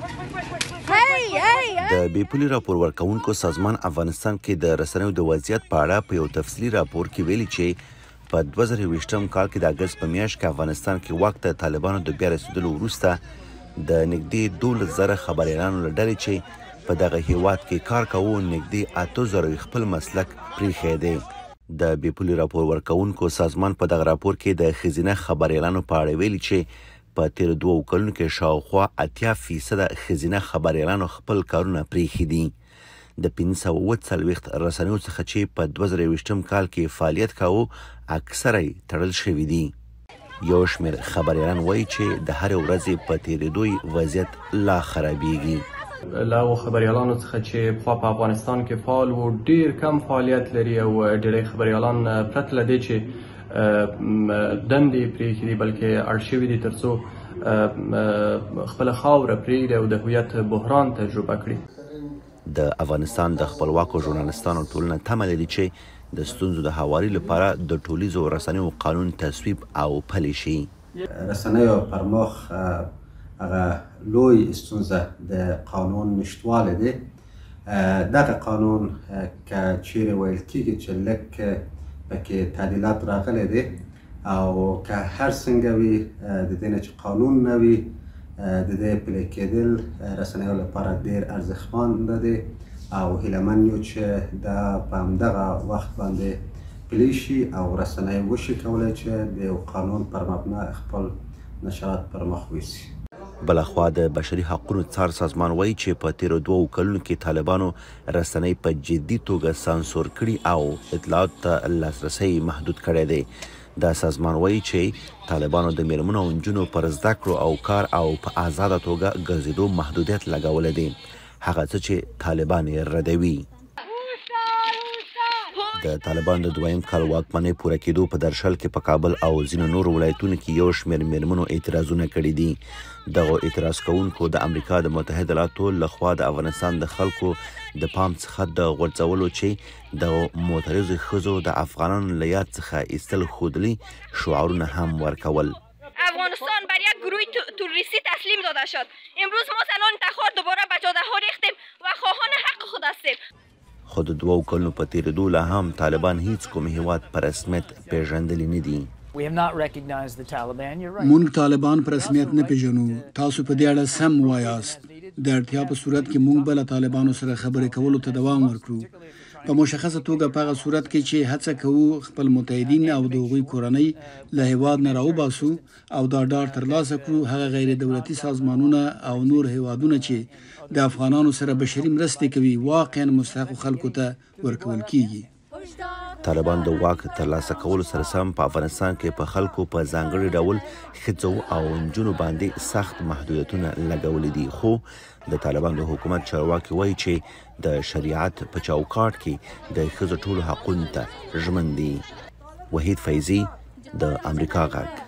د بیپولي راپور ورکوونکو سازمان افغانستان کې د رسنیو د وضعیت په اړه په یو تفصیلي راپور کې ویلي چې په 2020م کال کې د اګست په میاشت کې افغانستان کې واک ته طالبانو د بیا رسېدلو وروسته د نږدې 12,000 خبریالانو له ډلې چې په دغه هیواد کې کار کوو نږدې 8,000 خپل مسلک پریښی دی. د بیپولي راپور ورکوونکو سازمان په دغه راپور کې د ښځینه خبریالانو په اړه ویلي چې په تیر 2 کلونو کې شاوخوا 80% ښځینه خبریالانو خپل کارونه پریښي دي. د 540 رسنیو څخه چې په 2020م کال کې فعالیت کاوه اکثره تړل شوي دي. یو شمېر خبریالان وایي چې د هرې ورځې په تېرېدو وضعیت لا خرابېږي. له هغو خبریالانو څخه چې پخوا په افغانستان کې فعال وو ډېر کم فعالیت لري او ډېری خبریالان پرته له دې چې دندې پرېښي دي بلکې اړ شوي دي تر څو خپله خاوره پرېږدي او د هویت بحران تجربه کړي. د افغانستان د خپلواکو ژورنالستانو ټولنه تمه لري چې د ستونزو د هواري لپاره د ټولیزو رسنیو قانون تصویب او پلی شي. رسنیو پر مخ هغه لوی ستونزه د قانون نشتوالی دی. دغه قانون که چیرې ویل کېږي چې لږ پکې تعدیلات راغلی دی او که هر څنګه وي د دې نه چې قانون نه وي د دې پلی کېدل رسنیو لپاره ډېر ارزښتمند دی او هیله من یو چې دا په همدغه وخت باندې پلی شي او رسنۍ وشي کولی چې د یو قانون پر مبنا خپل نشرات پر مخ ویسي. بلخوا د بشري حقوقو څار سازمان وایي چې په تیرو 2 کلونو کې طالبانو رسنۍ په جدي توګه سانسور کړي او اطلاعات ته لاسرسی محدود کړی دی. دا سازمان وایي چې طالبانو د میرمنو او نجونو پر زده کړو او کار او په آزاده توګه ګرځېدو محدودیت لګولی دی، هغه څه چې طالبان یې ردوي. د طالبانو د 2یم کال واکمنۍ پوره کېدو په درشل کې په کابل او ځینو نورو ولایتونو کې یو شمېر میرمنو اعتراضونه کړي دي. دغو اعتراض کوونکو د امریکا د متحده ایالاتو لخوا د افغانستان د خلکو د پام څخه د غورځولو چې د معترضو ښځو د افغانانو له یاد څخه ایستل ښودلي شعارونه هم ورکول. افغانستان بر یک گروه توریستی تسلیم داده شد. امروز ما زنان تخار دوباره به جاده ها ریختیم و خواهان حق خود هستیم. خو د 2 کلونو په تېرېدو لا هم طالبان هیڅ کوم هیواد په رسمیت پیژندلی نه دي. مونږ طالبان په رسمیت نه پیژنو. تاسو په دې اړه سم وایاست. د اړتیا په صورت کې مونږ به له طالبانو سره خبرې کولو ته دوام ورکړو. په مشخصه توګه په هغه صورت کې چې هڅه کوو خپل متحدین او د هغوی کورنۍ له هیواد نه راوباسو او دا ډاډ ترلاسه کړو هغه غیر دولتي سازمانونه او نور هیوادونه چې د افغانانو سره بشري مرستې کوي واقعا مستحقو خلکو ته ورکول کیږي. طالبان د واک ترلاسه کولو سره سم په افغانستان کې په خلکو په ځانګړي ډول ښځو او نجونو باندې سخت محدودیتونه لګولي دي. خو د طالبان د حکومت چارواکي وایي چې د شریعت په چوکاټ کې د ښځو ټولو حقونو ته ژمن دي. وحید فیضي، د امریکا غږ.